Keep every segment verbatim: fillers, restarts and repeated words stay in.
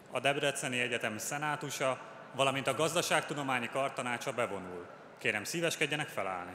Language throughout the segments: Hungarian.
A Debreceni Egyetem szenátusa, valamint a Gazdaságtudományi Kartanácsa bevonul. Kérem, szíveskedjenek felállni.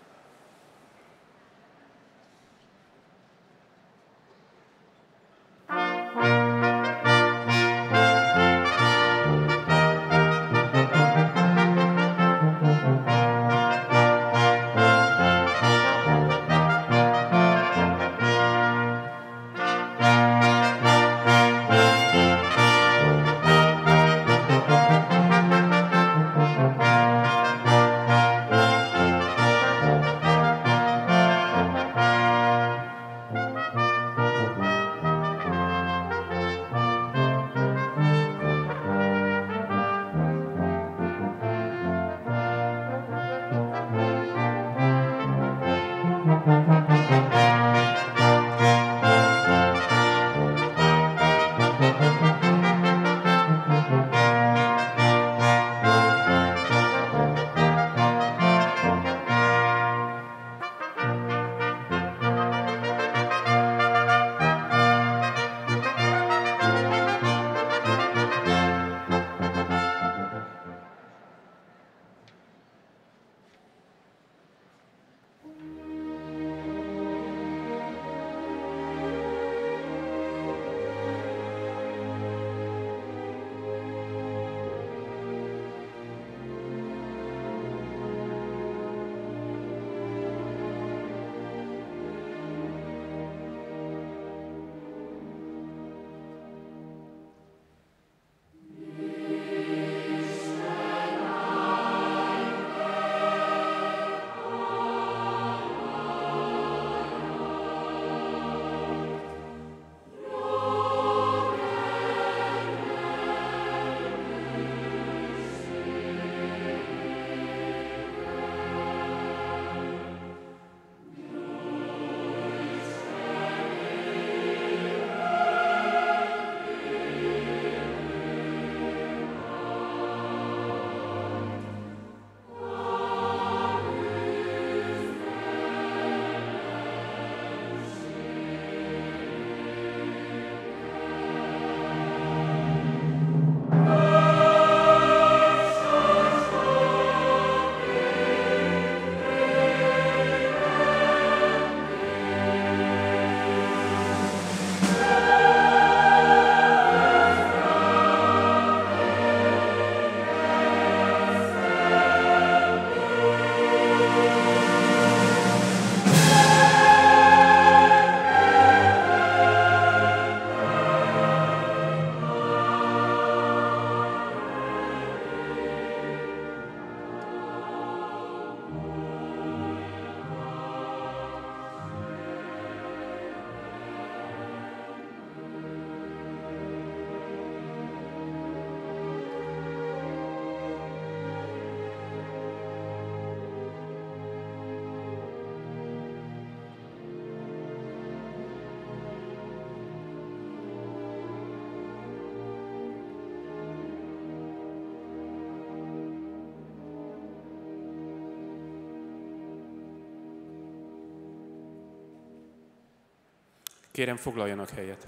Kérem, foglaljanak helyet.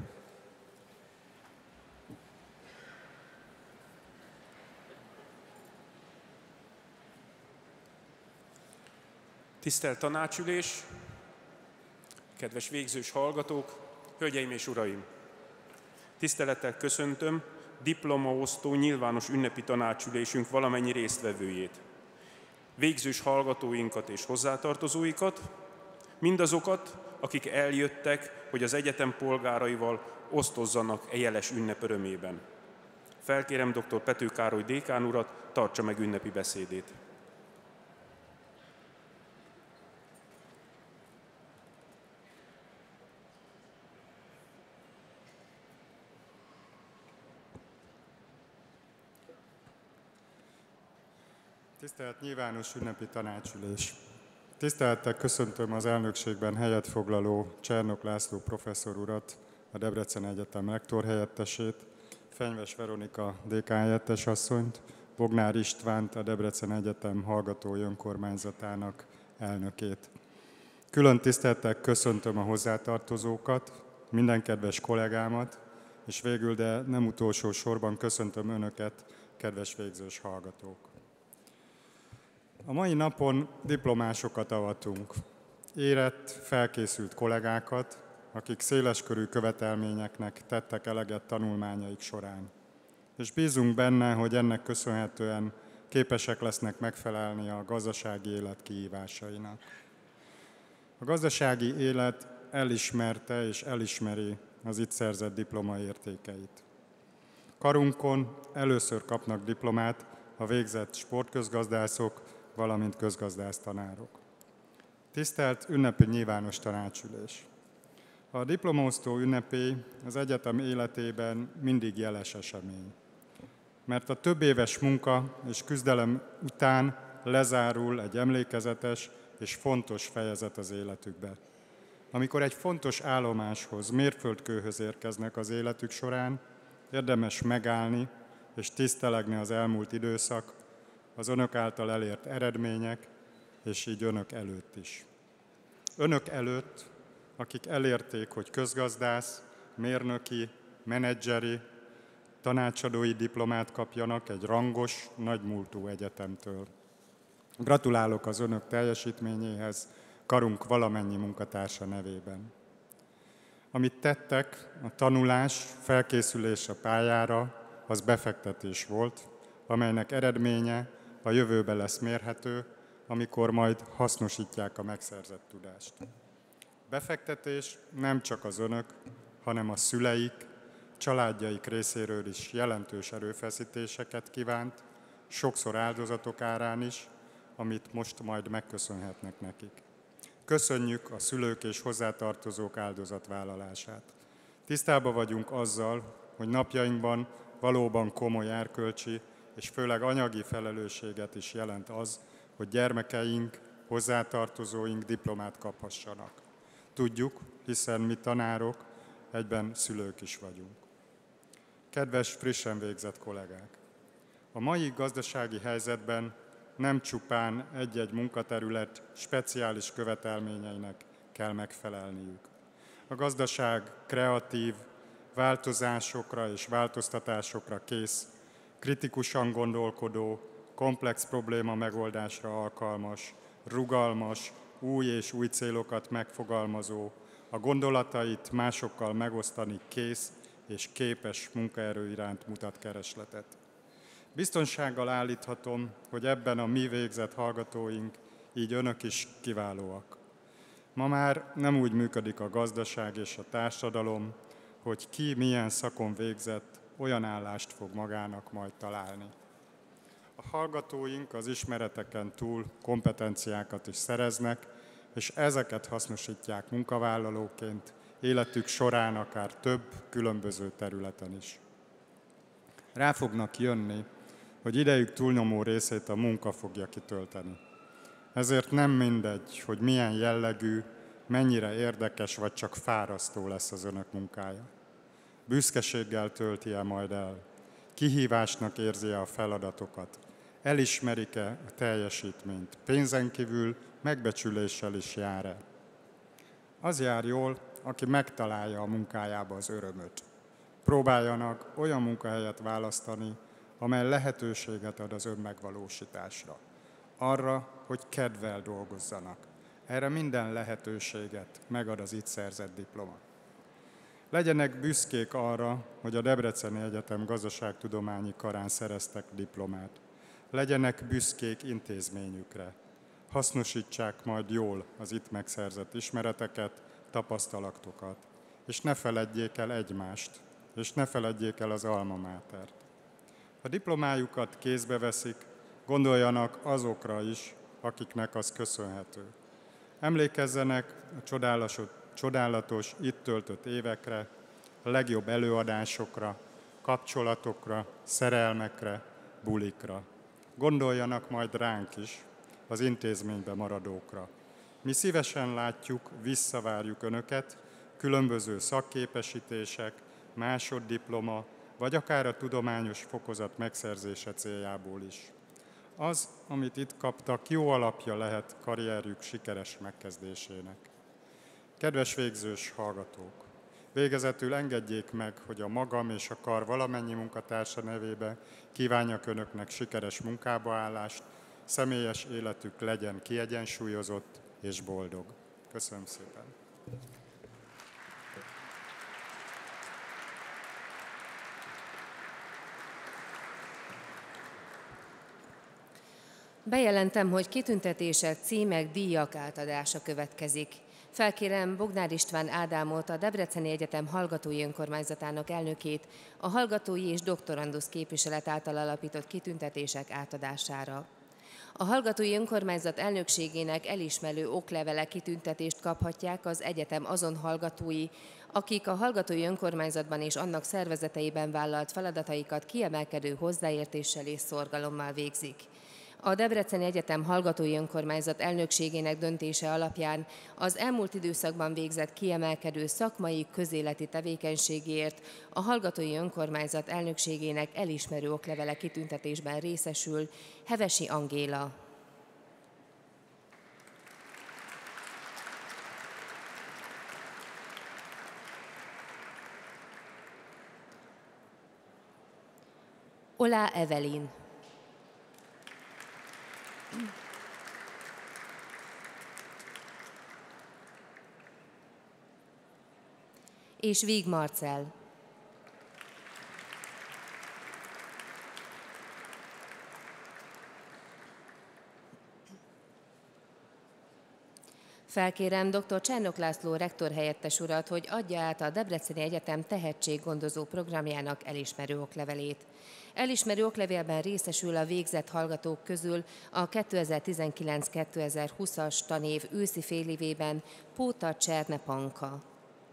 Tisztelt tanácsülés, kedves végzős hallgatók, hölgyeim és uraim! Tisztelettel köszöntöm diplomaosztó nyilvános ünnepi tanácsülésünk valamennyi résztvevőjét, végzős hallgatóinkat és hozzátartozóikat, mindazokat, akik eljöttek, hogy az egyetem polgáraival osztozzanak e jeles ünnep örömében. Felkérem dr. Pető Károly dékán urat, tartsa meg ünnepi beszédét. Tisztelt nyilvános ünnepi tanácsülés! Tisztelettel köszöntöm az elnökségben helyet foglaló Csernok László professzor urat, a Debreceni Egyetem rektor helyettesét, Fenyves Veronika dékán helyettes asszonyt, Bognár Istvánt, a Debreceni Egyetem hallgatói önkormányzatának elnökét. Külön tisztelettel köszöntöm a hozzátartozókat, minden kedves kollégámat, és végül, de nem utolsó sorban köszöntöm Önöket, kedves végzős hallgatók. A mai napon diplomásokat avatunk, érett, felkészült kollégákat, akik széleskörű követelményeknek tettek eleget tanulmányaik során. És bízunk benne, hogy ennek köszönhetően képesek lesznek megfelelni a gazdasági élet kihívásainak. A gazdasági élet elismerte és elismeri az itt szerzett diploma értékeit. Karunkon először kapnak diplomát a végzett sportközgazdászok, valamint közgazdásztanárok. Tisztelt ünnepi nyilvános tanácsülés! A diplomaosztó ünnepély az egyetem életében mindig jeles esemény, mert a több éves munka és küzdelem után lezárul egy emlékezetes és fontos fejezet az életükbe. Amikor egy fontos állomáshoz, mérföldkőhöz érkeznek az életük során, érdemes megállni és tisztelegni az elmúlt időszak, az önök által elért eredmények, és így önök előtt is. Önök előtt, akik elérték, hogy közgazdász, mérnöki, menedzseri, tanácsadói diplomát kapjanak egy rangos, nagymúltú egyetemtől. Gratulálok az önök teljesítményéhez, karunk valamennyi munkatársa nevében. Amit tettek, a tanulás, felkészülés a pályára, az befektetés volt, amelynek eredménye a jövőben lesz mérhető, amikor majd hasznosítják a megszerzett tudást. Befektetés nem csak az önök, hanem a szüleik, családjaik részéről is jelentős erőfeszítéseket kívánt, sokszor áldozatok árán is, amit most majd megköszönhetnek nekik. Köszönjük a szülők és hozzátartozók áldozatvállalását. Tisztában vagyunk azzal, hogy napjainkban valóban komoly erkölcsi és főleg anyagi felelősséget is jelent az, hogy gyermekeink, hozzátartozóink diplomát kaphassanak. Tudjuk, hiszen mi tanárok, egyben szülők is vagyunk. Kedves, frissen végzett kollégák! A mai gazdasági helyzetben nem csupán egy-egy munkaterület speciális követelményeinek kell megfelelniük. A gazdaság kreatív, változásokra és változtatásokra kész, kritikusan gondolkodó, komplex probléma megoldásra alkalmas, rugalmas, új és új célokat megfogalmazó, a gondolatait másokkal megosztani kész és képes munkaerő iránt mutat keresletet. Biztonsággal állíthatom, hogy ebben a mi végzett hallgatóink, így önök is kiválóak. Ma már nem úgy működik a gazdaság és a társadalom, hogy ki milyen szakon végzett, olyan állást fog magának majd találni. A hallgatóink az ismereteken túl kompetenciákat is szereznek, és ezeket hasznosítják munkavállalóként, életük során akár több különböző területen is. Rá fognak jönni, hogy idejük túlnyomó részét a munka fogja kitölteni. Ezért nem mindegy, hogy milyen jellegű, mennyire érdekes vagy csak fárasztó lesz az önök munkája. Büszkeséggel tölti-e majd el, kihívásnak érzi-e a feladatokat, elismerik-e a teljesítményt, pénzen kívül megbecsüléssel is jár-e. Az jár jól, aki megtalálja a munkájába az örömöt. Próbáljanak olyan munkahelyet választani, amely lehetőséget ad az önmegvalósításra. Arra, hogy kedvel dolgozzanak. Erre minden lehetőséget megad az itt szerzett diploma. Legyenek büszkék arra, hogy a Debreceni Egyetem Gazdaságtudományi Karán szereztek diplomát. Legyenek büszkék intézményükre. Hasznosítsák majd jól az itt megszerzett ismereteket, tapasztalatokat. És ne feledjék el egymást, és ne feledjék el az alma mátert. Ha diplomájukat kézbe veszik, gondoljanak azokra is, akiknek az köszönhető. Emlékezzenek a csodálatos, csodálatos itt töltött évekre, a legjobb előadásokra, kapcsolatokra, szerelmekre, bulikra. Gondoljanak majd ránk is, az intézménybe maradókra. Mi szívesen látjuk, visszavárjuk Önöket, különböző szakképesítések, másoddiploma, vagy akár a tudományos fokozat megszerzése céljából is. Az, amit itt kaptak, jó alapja lehet karrierjük sikeres megkezdésének. Kedves végzős hallgatók! Végezetül engedjék meg, hogy a magam és a kar valamennyi munkatársa nevébe kívánjak önöknek sikeres munkába állást, személyes életük legyen kiegyensúlyozott és boldog. Köszönöm szépen! Bejelentem, hogy kitüntetések, címek, díjak átadása következik. Felkérem Bognár István Ádámot, a Debreceni Egyetem Hallgatói Önkormányzatának elnökét, a hallgatói és doktorandusz képviselet által alapított kitüntetések átadására. A Hallgatói Önkormányzat elnökségének elismerő oklevele kitüntetést kaphatják az egyetem azon hallgatói, akik a Hallgatói Önkormányzatban és annak szervezeteiben vállalt feladataikat kiemelkedő hozzáértéssel és szorgalommal végzik. A Debreceni Egyetem Hallgatói Önkormányzat elnökségének döntése alapján az elmúlt időszakban végzett kiemelkedő szakmai, közéleti tevékenységért a Hallgatói Önkormányzat elnökségének elismerő oklevele kitüntetésben részesül Hevesi Angéla. Olá Evelin. És Víg Marcell. Felkérem dr. Csernok László rektor helyettes urat, hogy adja át a Debreceni Egyetem tehetséggondozó programjának elismerő oklevelét. Elismerő oklevélben részesül a végzett hallgatók közül a kétezer-tizenkilenc kétezer-húszas tanév őszi félévében Póta Cserne Panka.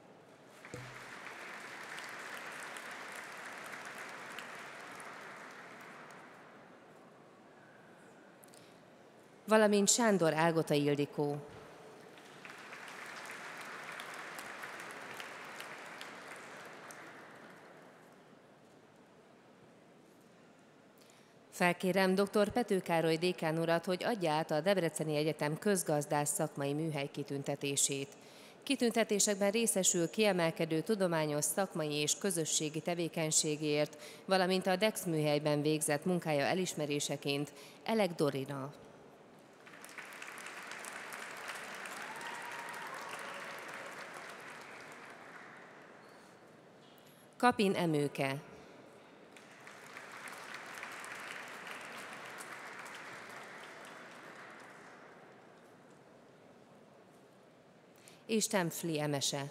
Valamint Sándor Ágota Ildikó. Felkérem dr. Pető Károly dékán urat, hogy adja át a Debreceni Egyetem közgazdász szakmai műhely kitüntetését. Kitüntetésekben részesül kiemelkedő tudományos, szakmai és közösségi tevékenységért, valamint a Dex műhelyben végzett munkája elismeréseként Elek Dorina. Kapin Emőke. És Tempfli Emese.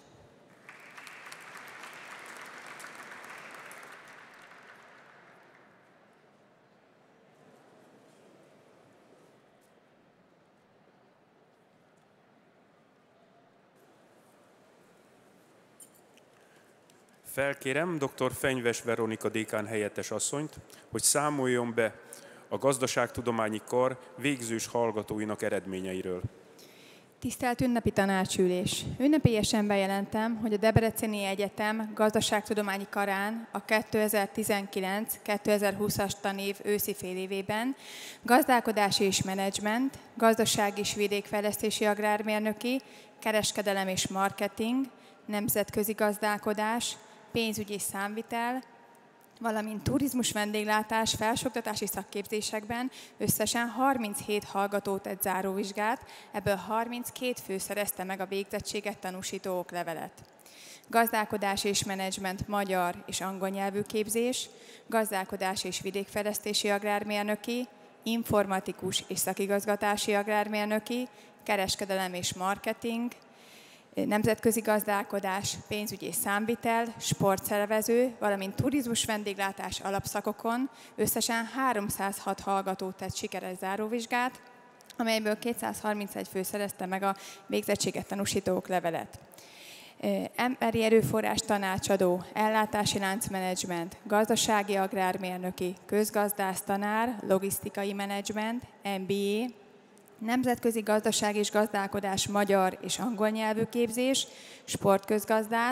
Felkérem dr. Fenyves Veronika dékán helyettes asszonyt, hogy számoljon be a Gazdaságtudományi Kar végzős hallgatóinak eredményeiről. Tisztelt ünnepi tanácsülés! Ünnepélyesen bejelentem, hogy a Debreceni Egyetem Gazdaságtudományi Karán a kétezer-tizenkilenc kétezer-húszas tanév őszi félévében gazdálkodási és menedzsment, gazdasági és vidékfejlesztési agrármérnöki, kereskedelem és marketing, nemzetközi gazdálkodás, pénzügyi és számvitel, valamint turizmus vendéglátás felsőoktatási szakképzésekben összesen harminchét hallgató tett záróvizsgát, ebből harminckét fő szerezte meg a végzettséget tanúsító oklevelet. Gazdálkodás és menedzsment magyar és angol nyelvű képzés, gazdálkodás és vidékfejlesztési agrármérnöki, informatikus és szakigazgatási agrármérnöki, kereskedelem és marketing, nemzetközi gazdálkodás, pénzügyi és számvitel, sportszervező, valamint turizmus vendéglátás alapszakokon összesen háromszázhat hallgató tett sikeres záróvizsgát, amelyből kétszázharmincegy fő szerezte meg a végzettséget tanúsító oklevelet. Emberi erőforrás tanácsadó, ellátási láncmenedzsment, gazdasági agrármérnöki, közgazdász tanár, logisztikai menedzsment, em bé á, nemzetközi gazdaság és gazdálkodás magyar és angol nyelvű képzés, sportközgazdász,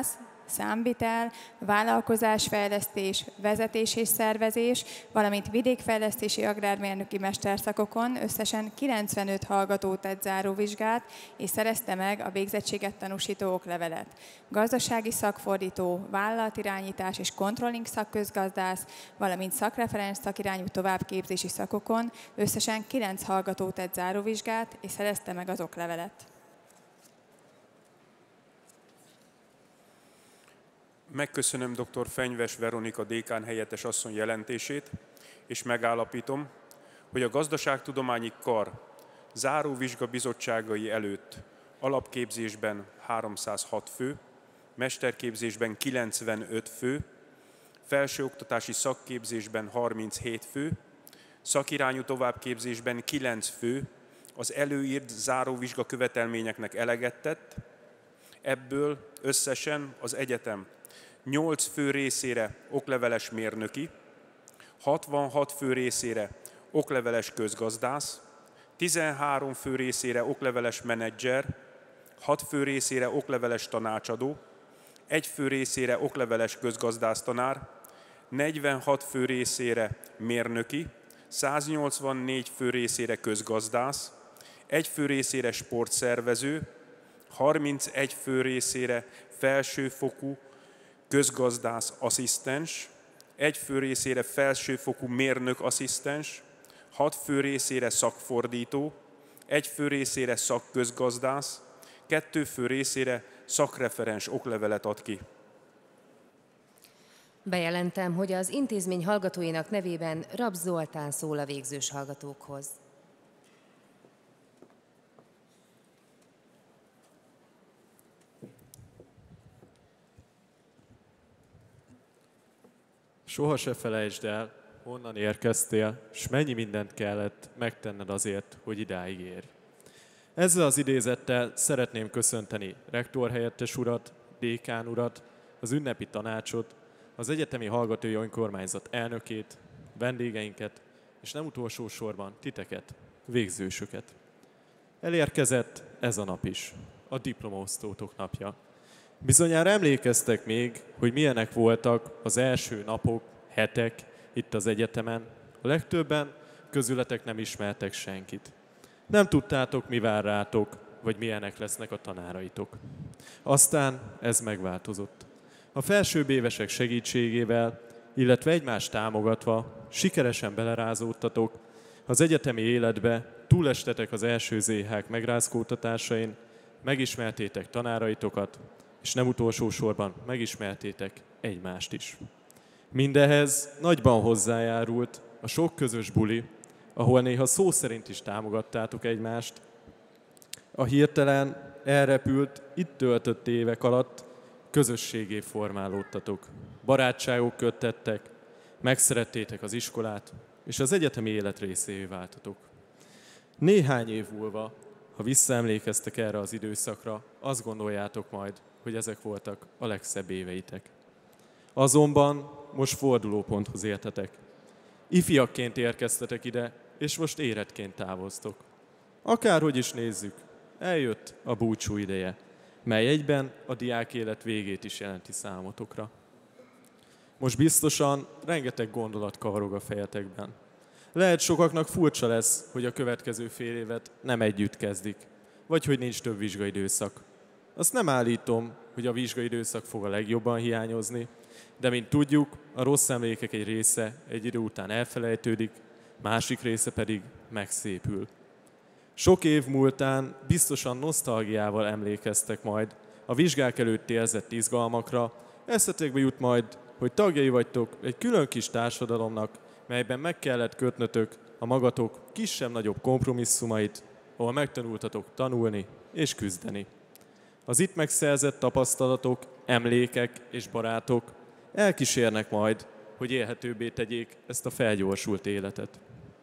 számvitel, vállalkozásfejlesztés, vezetés és szervezés, valamint vidékfejlesztési agrármérnöki mesterszakokon összesen kilencvenöt hallgató tett záróvizsgát, és szerezte meg a végzettséget tanúsító oklevelet. Gazdasági szakfordító, vállalatirányítás és controlling szakközgazdász, valamint szakreferens szakirányú továbbképzési szakokon összesen kilenc hallgató tett záróvizsgát, és szerezte meg az oklevelet. Megköszönöm dr. Fenyves Veronika dékán helyettes asszony jelentését, és megállapítom, hogy a Gazdaságtudományi Kar záróvizsga bizottságai előtt alapképzésben háromszázhat fő, mesterképzésben kilencvenöt fő, felsőoktatási szakképzésben harminchét fő, szakirányú továbbképzésben kilenc fő az előírt záróvizsga követelményeknek eleget tett, ebből összesen az egyetem nyolc fő részére okleveles mérnöki, hatvanhat fő részére okleveles közgazdász, tizenhárom fő részére okleveles menedzser, hat fő részére okleveles tanácsadó, egy fő részére okleveles közgazdásztanár, negyvenhat fő részére mérnöki, száznyolcvannégy fő részére közgazdász, egy fő részére sportszervező, harmincegy fő részére felsőfokú közgazdász asszisztens, egy fő részére felsőfokú mérnök asszisztens, hat fő részére szakfordító, egy fő részére szakközgazdász, kettő fő részére szakreferens oklevelet ad ki. Bejelentem, hogy az intézmény hallgatóinak nevében Rabsz Zoltán szól a végzős hallgatókhoz. Soha se felejtsd el, honnan érkeztél, s mennyi mindent kellett megtenned azért, hogy idáig érj. Ezzel az idézettel szeretném köszönteni rektorhelyettes urat, dékán urat, az ünnepi tanácsot, az egyetemi hallgatói önkormányzat elnökét, vendégeinket, és nem utolsó sorban titeket, végzősöket. Elérkezett ez a nap is, a diplomaosztótok napja. Bizonyára emlékeztek még, hogy milyenek voltak az első napok, hetek itt az egyetemen. A legtöbben közületek nem ismertek senkit. Nem tudtátok, mi vár rátok, vagy milyenek lesznek a tanáraitok. Aztán ez megváltozott. A felsőbb évesek segítségével, illetve egymást támogatva sikeresen belerázódtatok az egyetemi életbe, túlestetek az első zé hák megrázkódtatásain, megismertétek tanáraitokat, és nem utolsó sorban megismertétek egymást is. Mindehhez nagyban hozzájárult a sok közös buli, ahol néha szó szerint is támogattátok egymást. A hirtelen elrepült, itt töltött évek alatt közösségé formálódtatok. Barátságok köttettek, megszerettétek az iskolát, és az egyetemi élet részévé váltatok. Néhány év múlva, ha visszaemlékeztek erre az időszakra, azt gondoljátok majd, hogy ezek voltak a legszebb éveitek. Azonban most fordulóponthoz értetek. Ifjakként érkeztetek ide, és most érettként távoztok. Akárhogy is nézzük, eljött a búcsú ideje, mely egyben a diák élet végét is jelenti számotokra. Most biztosan rengeteg gondolat kavarog a fejetekben. Lehet sokaknak furcsa lesz, hogy a következő fél évet nem együtt kezdik, vagy hogy nincs több vizsgaidőszak. Azt nem állítom, hogy a vizsgaidőszak fog a legjobban hiányozni, de mint tudjuk, a rossz emlékek egy része egy idő után elfelejtődik, másik része pedig megszépül. Sok év múltán biztosan nosztalgiával emlékeztek majd a vizsgák előtt érzett izgalmakra, eszetekbe jut majd, hogy tagjai vagytok egy külön kis társadalomnak, melyben meg kellett kötnötök a magatok kisebb-nagyobb kompromisszumait, ahol megtanultatok tanulni és küzdeni. Az itt megszerzett tapasztalatok, emlékek és barátok elkísérnek majd, hogy élhetőbbé tegyék ezt a felgyorsult életet.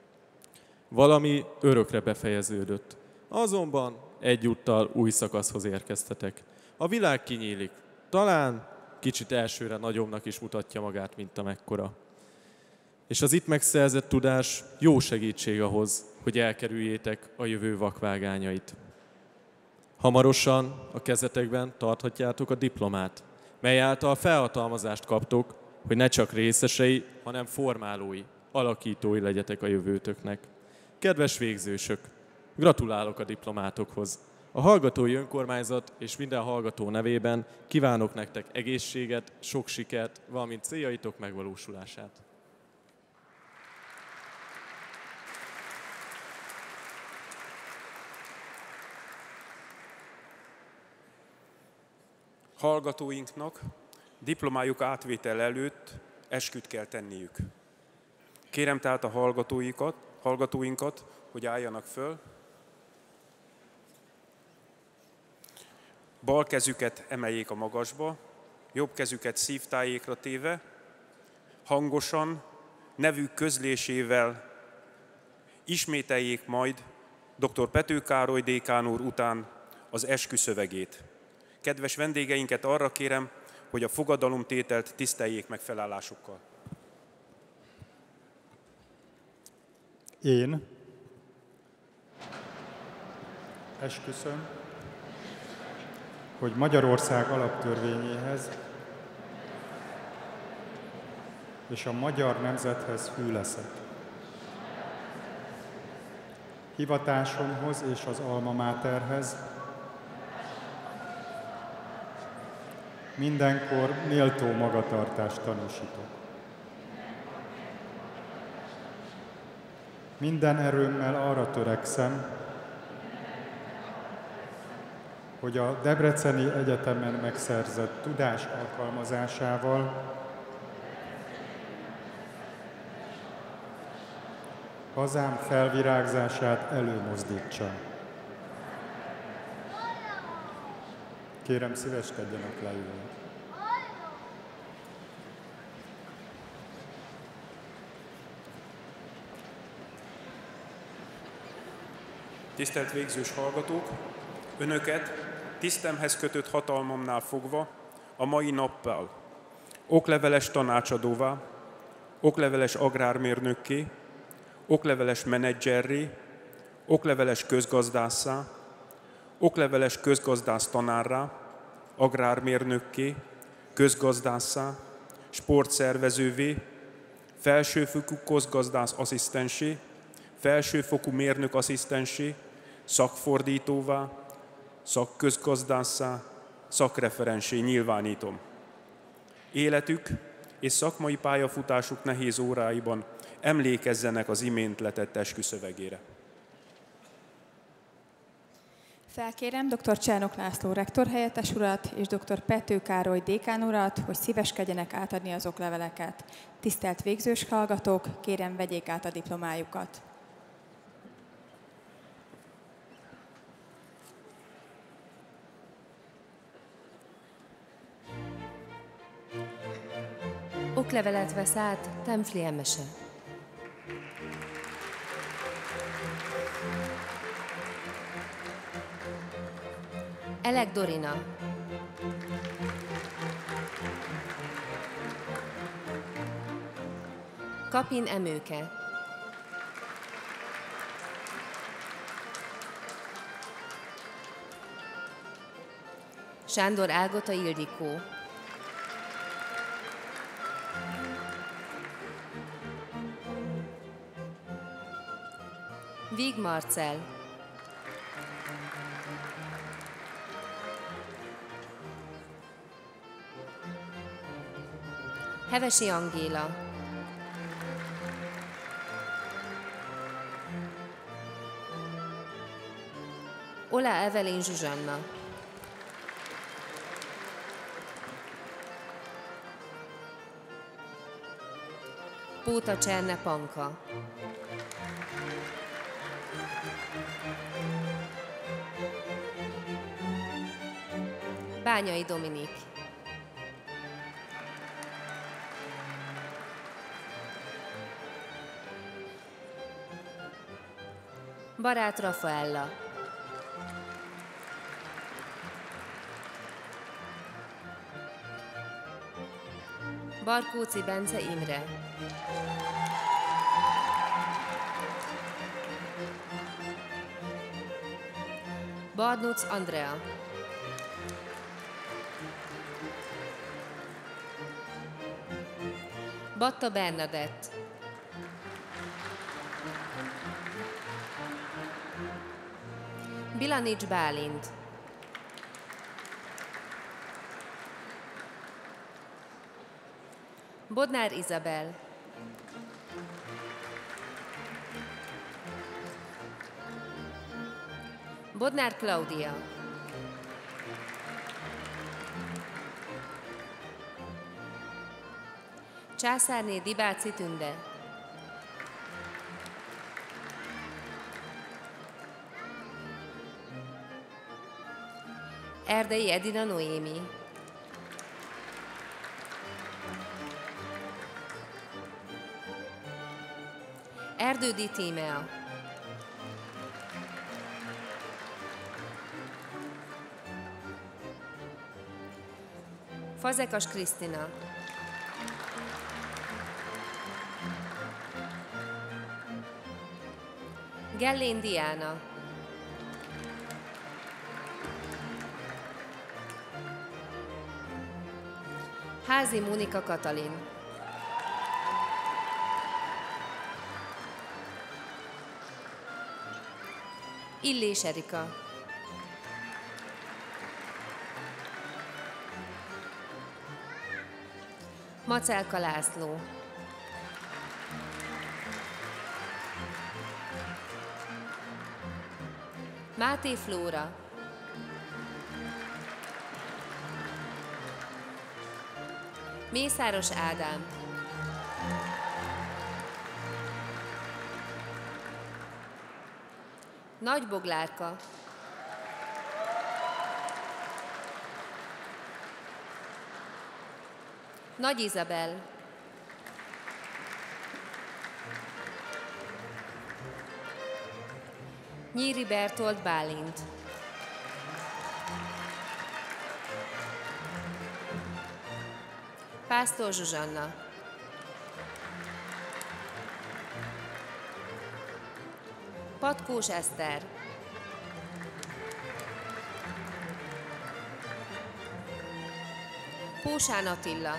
Valami örökre befejeződött, azonban egyúttal új szakaszhoz érkeztetek. A világ kinyílik, talán kicsit elsőre nagyobbnak is mutatja magát, mint amekkora. És az itt megszerzett tudás jó segítség ahhoz, hogy elkerüljétek a jövő vakvágányait. Hamarosan a kezetekben tarthatjátok a diplomát, mely által felhatalmazást kaptok, hogy ne csak részesei, hanem formálói, alakítói legyetek a jövőtöknek. Kedves végzősök, gratulálok a diplomátokhoz! A hallgatói önkormányzat és minden hallgató nevében kívánok nektek egészséget, sok sikert, valamint céljaitok megvalósulását. Hallgatóinknak diplomájuk átvétel előtt esküt kell tenniük. Kérem tehát a hallgatóikat, hallgatóinkat, hogy álljanak föl. Bal kezüket emeljék a magasba, jobb kezüket szívtájékra téve, hangosan, nevük közlésével ismételjék majd dr. Pető Károly dékán úr után az eskü szövegét. Kedves vendégeinket arra kérem, hogy a fogadalomtételt tiszteljék meg felállásukkal. Én esküszöm, hogy Magyarország alaptörvényéhez és a magyar nemzethez hű leszek. Hivatásomhoz és az Alma Materhez mindenkor méltó magatartást tanúsítok. Minden erőmmel arra törekszem, hogy a Debreceni Egyetemen megszerzett tudás alkalmazásával hazám felvirágzását előmozdítsam. Kérem, szíveskedjenek leülni. Tisztelt végzős hallgatók! Önöket tisztemhez kötött hatalmamnál fogva a mai nappal okleveles tanácsadóvá, okleveles agrármérnökké, okleveles menedzserré, okleveles közgazdásszá, okleveles közgazdász tanárrá, agrármérnökké, közgazdásszá, sportszervezővé, felsőfokú közgazdász asszisztensé, felsőfokú mérnök asszisztensé, szakfordítóvá, szakközgazdásszá, szakreferensé nyilvánítom. Életük és szakmai pályafutásuk nehéz óráiban emlékezzenek az imént letett esküszövegére. Felkérem dr. Csernok László rektor helyettes urat és dr. Pető Károly dékán urat, hogy szíveskedjenek átadni az okleveleket. Tisztelt végzős hallgatók, kérem vegyék át a diplomájukat. Oklevelet vesz át Temfli Emese. Elek Dorina. Kapin Emőke. Sándor Ágota Ildikó. Víg Marcell. Hevesi Angéla. Ola Evelyn Zsuzsanna. Póta Cserne Panka. Bányai Dominik. Barát Rafaella. Barkóci Bence Imre. Barnuc Andrea. Batta Bernadett, Bilanics Bálint, Bodnár Izabel, Bodnár Klaudia, Császárné Dibáci Tünde, Erdei Edina Noémi, Erdődi Tímea, Fazekas Krisztina, Gellén Diana, Házi Mónika Katalin, Illés Erika, Macelka László, Máté Flóra, Mészáros Ádám, Nagy Boglárka, Nagy Izabel, Nyíri Bertold Bálint, Pásztor Zsuzsanna, Patkós Eszter, Pósán Attila,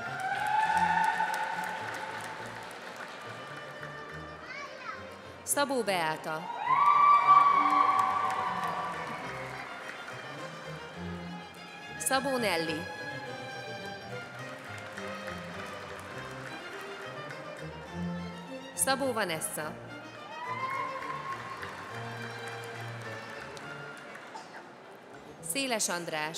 Szabó Beáta, Szabó Nelli, Szabó Vanessa, Széles András,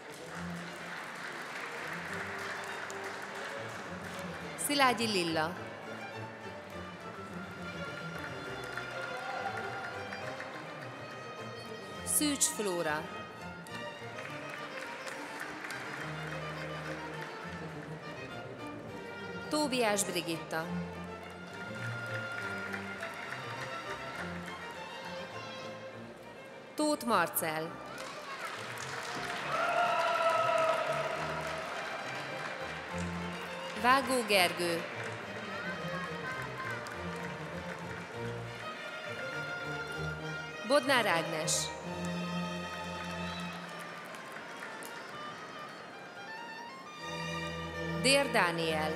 Szilágyi Lilla, Szűcs Flóra, Tóbiás Brigitta, Tóth Marcell, Vágó Gergő, Bodnár Ágnes, Dér Dániel,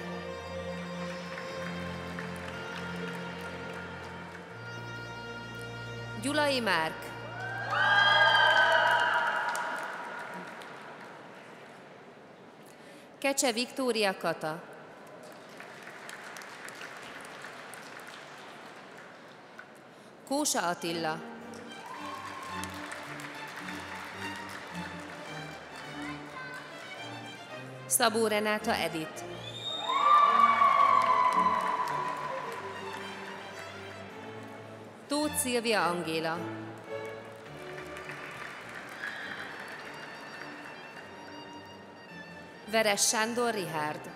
Gyulai Márk, Kecse Viktória Kata, Kósa Attila, Szabó Renáta Edith, Tóth Szilvia Angéla, Veres Sándor Richárd,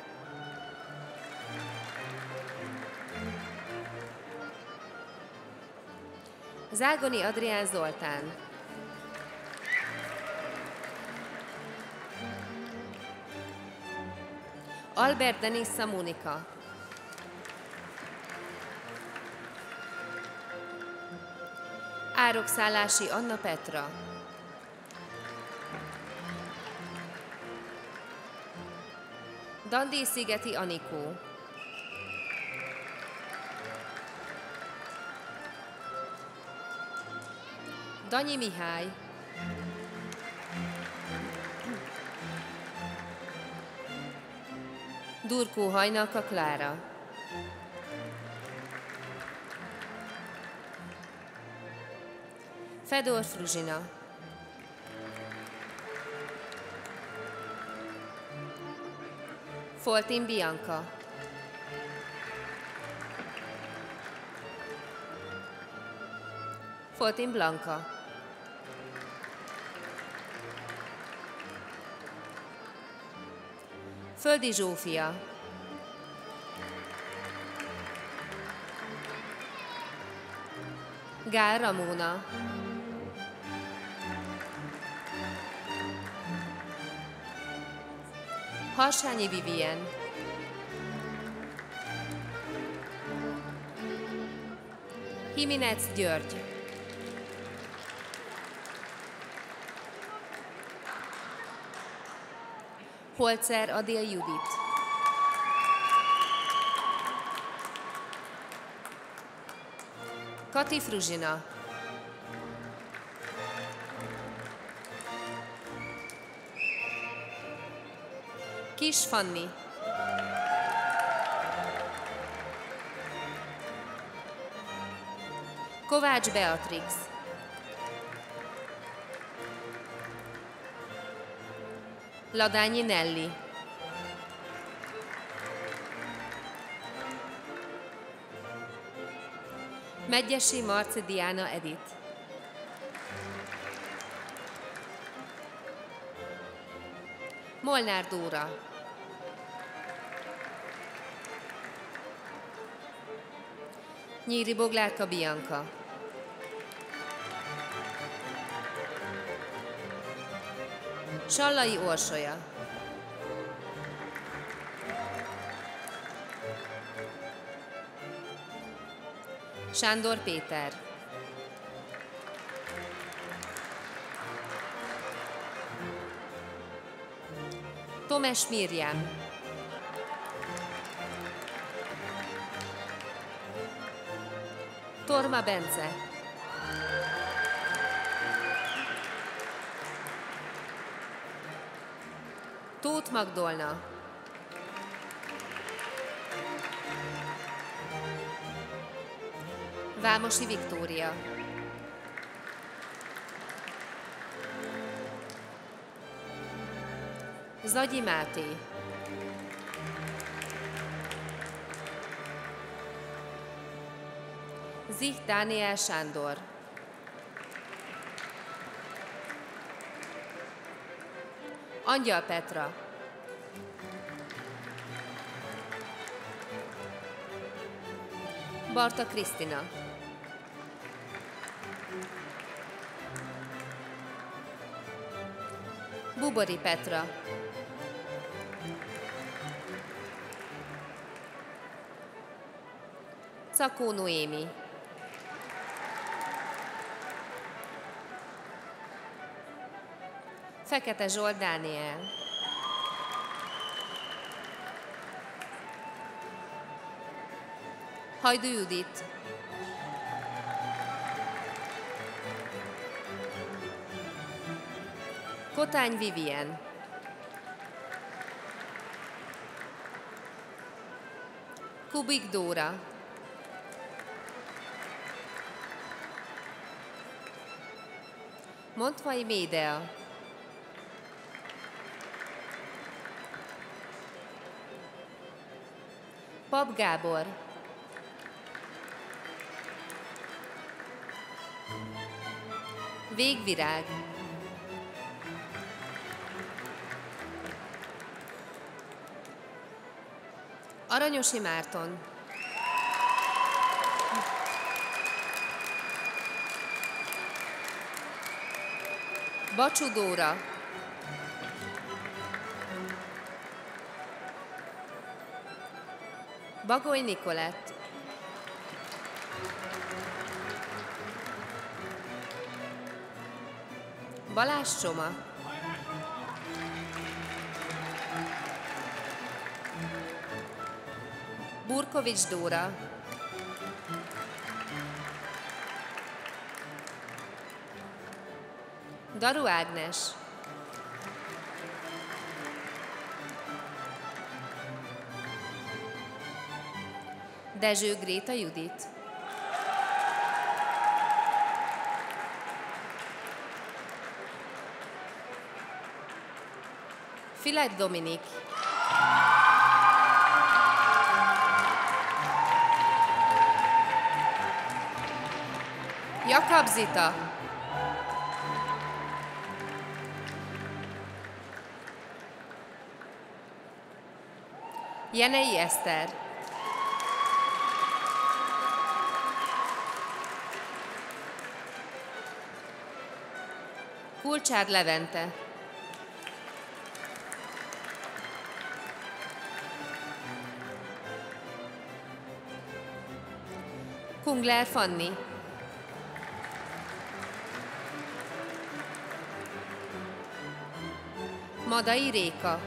Zágoni Adrián Zoltán, Albert Denissa Mónika, Árokszállási Anna Petra, Dandészigeti Anikó, Danyi Mihály, Durkó Hajnalka Klára, Fedor Fruzsina, Foltin Bianca, Foltin Blanka, Földi Zsófia, Gál Ramóna, Harsányi Vivien, Himinec György, Holzer Adél Judit, Kati Fruzsina, Kis Fanni, Kovács Beatrix, Ladányi Nelli, Megyesi Marci Diana Edith, Molnár Dóra, Nyíri Boglárka Bianca, Sallai Orsolya, Sándor Péter, Tomes Mirjám, Torma Bence, Tóth Magdolna, Vámosi Viktória, Zagyi Máté, Zich Dániel Sándor, Angyal Petra, Barta Krisztina, Bubori Petra, Cakó Noémi, Fekete Zsolt Dániel, Hajdú Judit, Kotány Vivien, Kubik Dóra, Montvai Médea, Pap Gábor, Végvirág, Aranyosi Márton, Bacsú Dóra, Bagoly Nikolett, Balázs Csoma, Burkovics Dóra, Daru Ágnes, Dezső Gréta Judit, Filet Dominik, Jakab Zita, Jenei Eszter, Kulcsár Levente, Kungler Fanni, Madai Réka,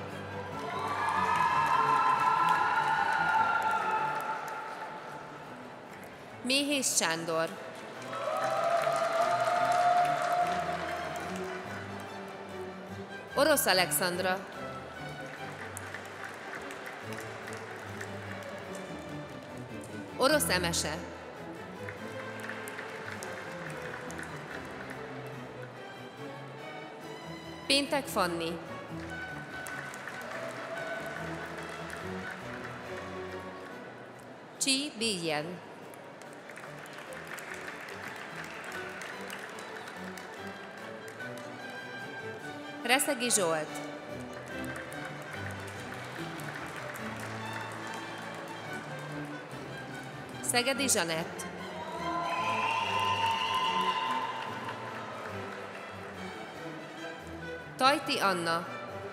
Méhés Sándor, Orosz Alexandra, Orosz Emese, Péntek Fanni, Csi Bíjen, Reszegi Zsolt, Szegedi Zsanett, Tajti Anna,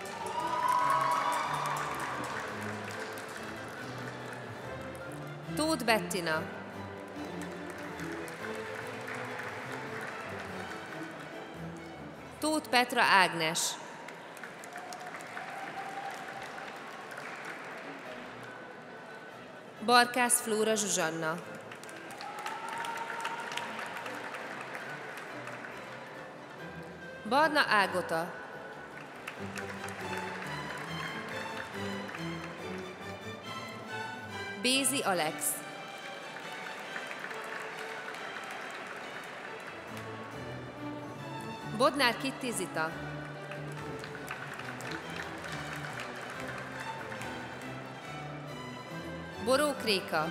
Tóth Bettina, Tóth Petra Ágnes, Barkász Flóra Zsuzsanna, Barna Ágota, Bézi Alex, Bodnár Kitti Zita, Borók Réka,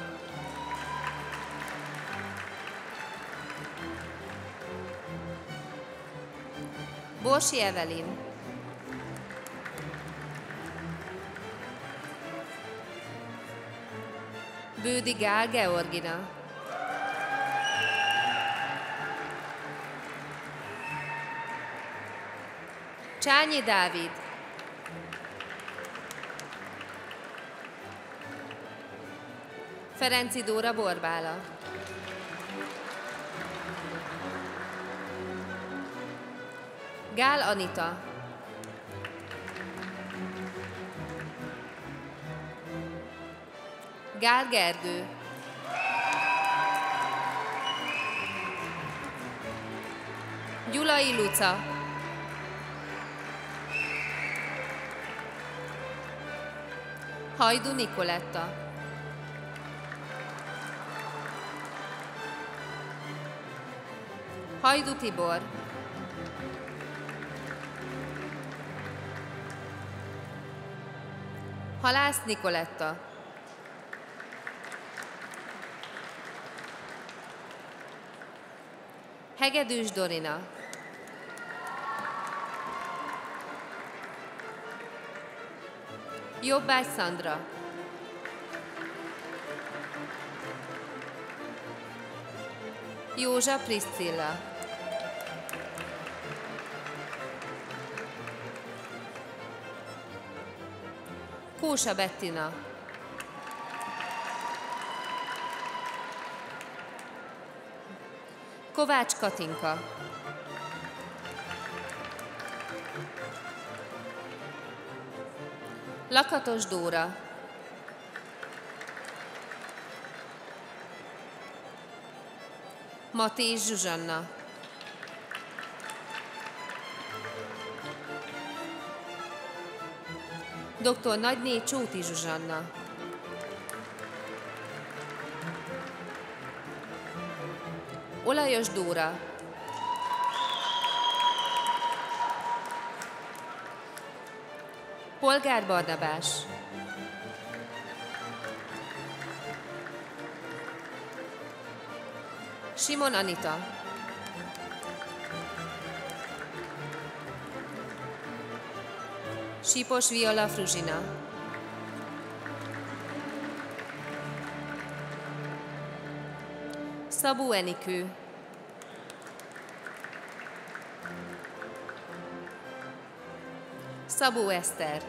Borsi Evelin, Bődi Gál Georgina, Csányi Dávid, Ferenci Dóra Borbála, Gál Anita, Gál Gergő, Gyulai Luca, Hajdu Nikoletta, Hajdu Tibor, Halász Nikoletta, Hegedűs Dorina, Jobbágy Szandra, Józsa Priscilla, Kósa Bettina, Kovács Katinka, Lakatos Dóra, Matés Zsuzsanna, doktor Nagyné Csóti Zsuzsanna. Olajos Dóra. Polgár Barnabás. Simon Anita. Sipos Viola Fruzsina. Szabó Enikő. Szabó Eszter.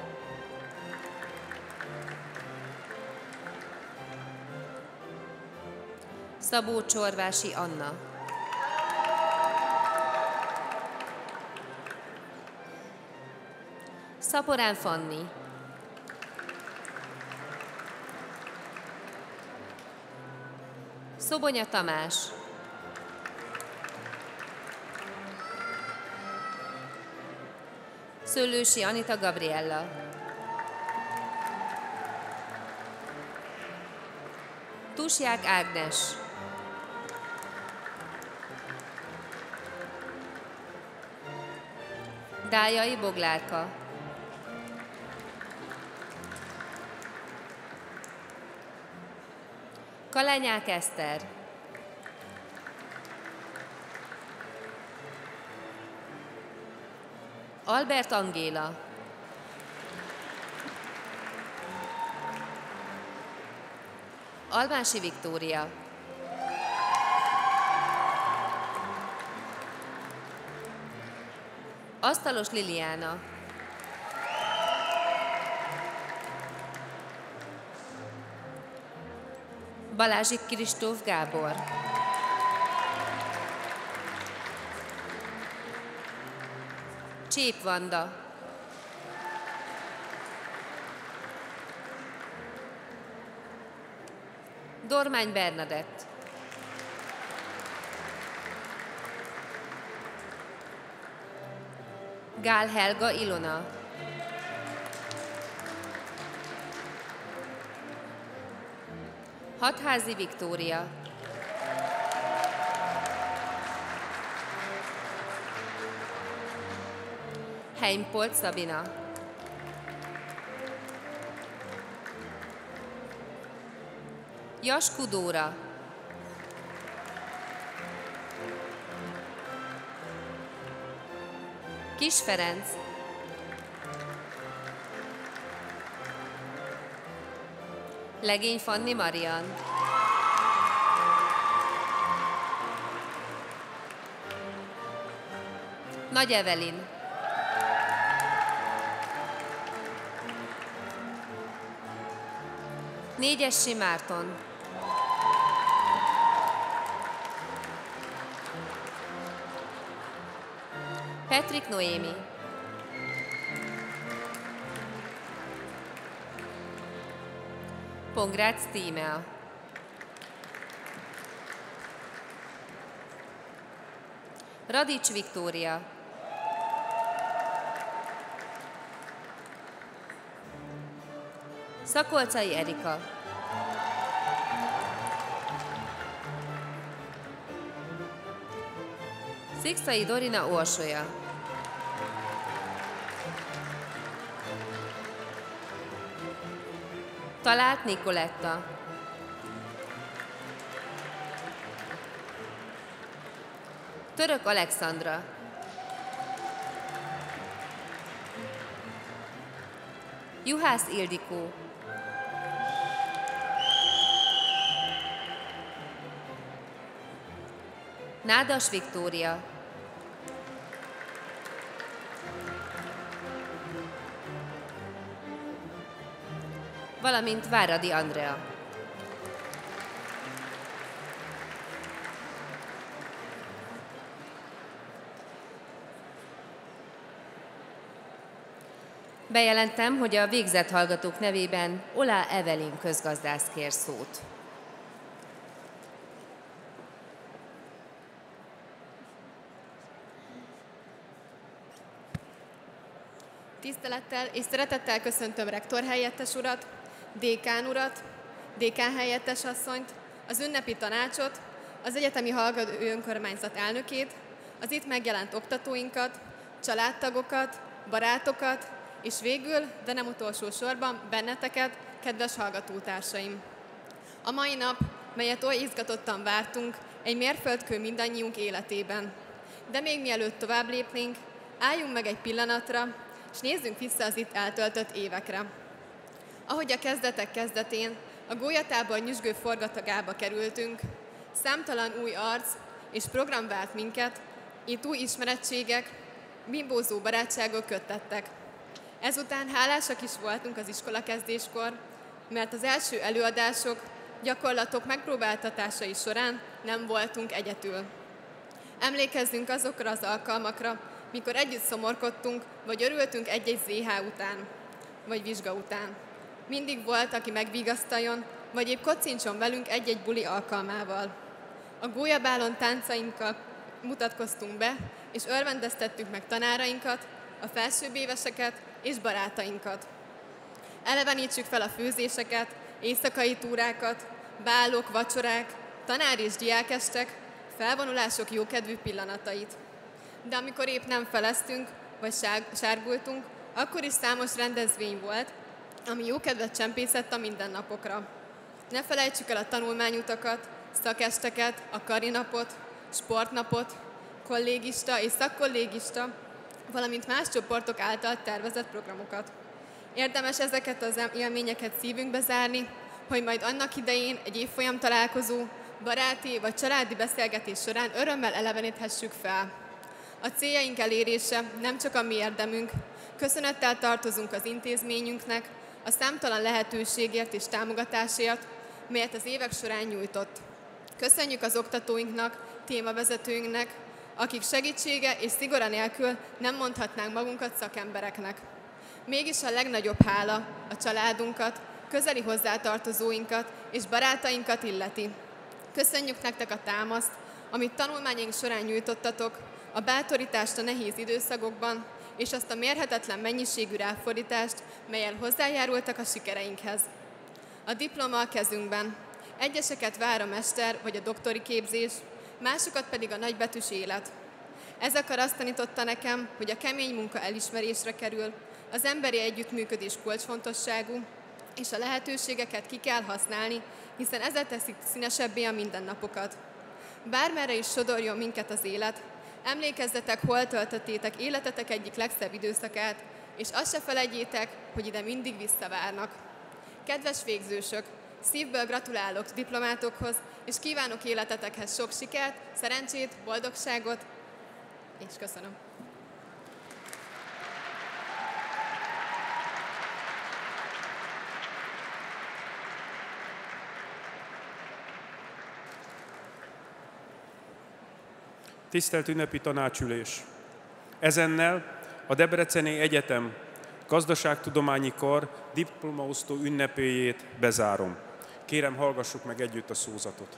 Szabó Csorvási Anna. Szaporán Fanni. Szobonya Tamás. Szőlősi Anita Gabriella. Tusják Ágnes. Dájai Boglárka. Kalányák Eszter. Albert Angéla. Almási Viktória. Asztalos Liliana. Balázsik Kristóf Gábor. Csép Vanda. Dormány Bernadett. Gál Helga Ilona. Hatházi Viktória. Heimpolt Szabina. Jaskú Dóra. Kis Ferenc. Legény Fanni Marian. Nagy Evelin. Négyessy Márton. Petrik Noémi. Pongrác Tímea. Radics Viktória. Szakolcai Erika. Szikszai Dorina Orsolya. Talált Nikoletta. Török Alexandra. Juhász Ildikó. Nádas Viktória. Valamint Váradi Andrea. Bejelentem, hogy a végzett hallgatók nevében Olá Evelin közgazdász kér szót. Tisztelettel és szeretettel köszöntöm rektor helyettes urat, dékán urat, dékán helyettes asszonyt, az ünnepi tanácsot, az egyetemi hallgató önkormányzat elnökét, az itt megjelent oktatóinkat, családtagokat, barátokat, és végül, de nem utolsó sorban, benneteket, kedves hallgatótársaim. A mai nap, melyet oly izgatottan vártunk, egy mérföldkő mindannyiunk életében. De még mielőtt tovább lépnénk, álljunk meg egy pillanatra, és nézzünk vissza az itt eltöltött évekre. Ahogy a kezdetek kezdetén a gólyatábor nyüzsgő forgatagába kerültünk, számtalan új arc és program várt minket, itt új ismerettségek, bimbózó barátságok köttettek. Ezután hálásak is voltunk az iskolakezdéskor, mert az első előadások, gyakorlatok megpróbáltatásai során nem voltunk egyedül. Emlékezzünk azokra az alkalmakra, mikor együtt szomorkodtunk, vagy örültünk egy-egy zé há után, vagy vizsga után. Mindig volt, aki megvigasztaljon, vagy épp kocincson velünk egy-egy buli alkalmával. A gólyabálon táncainkkal mutatkoztunk be, és örvendeztettük meg tanárainkat, a felsőbb éveseket és barátainkat. Elevenítsük fel a főzéseket, éjszakai túrákat, bálok, vacsorák, tanár és diákestek, felvonulások jókedvű pillanatait. De amikor épp nem feleztünk, vagy sárgultunk, akkor is számos rendezvény volt, ami jókedvet csempészett a mindennapokra. Ne felejtsük el a tanulmányutakat, szakesteket, a karinapot, sportnapot, kollégista és szakkollégista, valamint más csoportok által tervezett programokat. Érdemes ezeket az élményeket szívünkbe zárni, hogy majd annak idején egy évfolyam találkozó, baráti vagy családi beszélgetés során örömmel eleveníthessük fel. A céljaink elérése nem csak a mi érdemünk, köszönettel tartozunk az intézményünknek, a számtalan lehetőségért és támogatásért, melyet az évek során nyújtott. Köszönjük az oktatóinknak, témavezetőinknek, akik segítsége és szigora nélkül nem mondhatnánk magunkat szakembereknek. Mégis a legnagyobb hála a családunkat, közeli hozzátartozóinkat és barátainkat illeti. Köszönjük nektek a támaszt, amit tanulmányaink során nyújtottatok, a bátorítást a nehéz időszakokban, és azt a mérhetetlen mennyiségű ráfordítást, mellyel hozzájárultak a sikereinkhez. A diploma a kezünkben. Egyeseket vár a mester vagy a doktori képzés, másokat pedig a nagybetűs élet. Ez akar azt tanította nekem, hogy a kemény munka elismerésre kerül, az emberi együttműködés kulcsfontosságú, és a lehetőségeket ki kell használni, hiszen ezzel teszik színesebbé a mindennapokat. Bármerre is sodorjon minket az élet, emlékezzetek, hol töltöttétek életetek egyik legszebb időszakát, és azt se felejtjétek, hogy ide mindig visszavárnak. Kedves végzősök, szívből gratulálok diplomátokhoz, és kívánok életetekhez sok sikert, szerencsét, boldogságot, és köszönöm. Tisztelt ünnepi tanácsülés! Ezennel a Debreceni Egyetem Gazdaságtudományi Kar diplomaosztó ünnepéjét bezárom. Kérem, hallgassuk meg együtt a szózatot.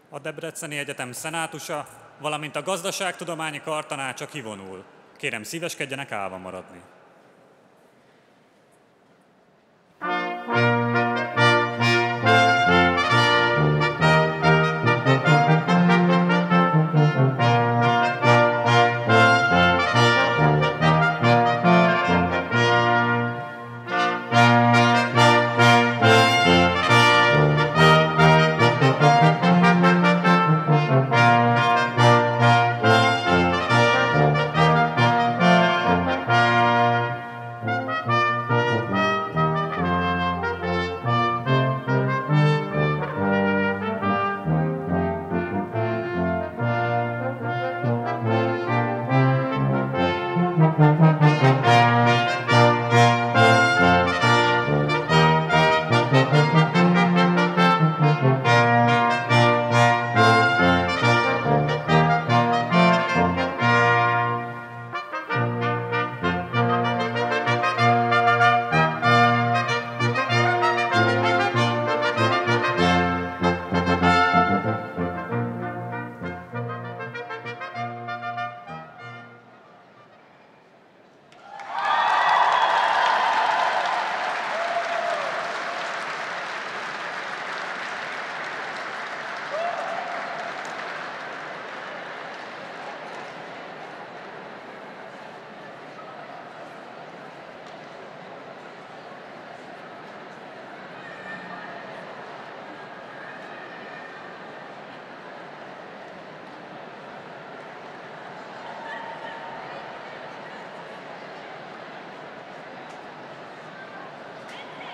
A Debreceni Egyetem szenátusa, valamint a Gazdaságtudományi Kartanácsa kivonul. Kérem, szíveskedjenek állva maradni.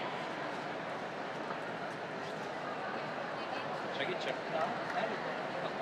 Segítsek? Na, elég.